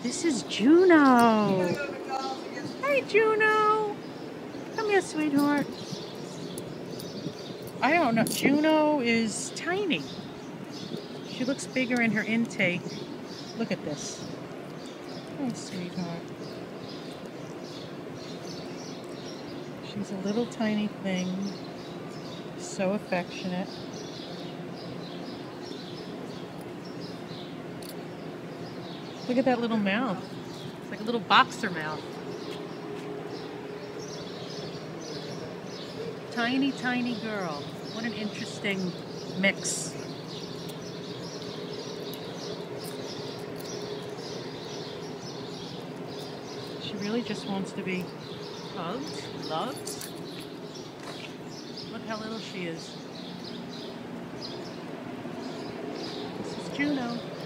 This is Juno. Hi, Juno. Come here, sweetheart. I don't know. Juno is tiny. She looks bigger in her intake. Look at this. Hi, sweetheart. She's a little tiny thing. So affectionate. Look at that little mouth. It's like a little boxer mouth. Tiny, tiny girl. What an interesting mix. She really just wants to be hugged, loved. Look how little she is. This is Juno.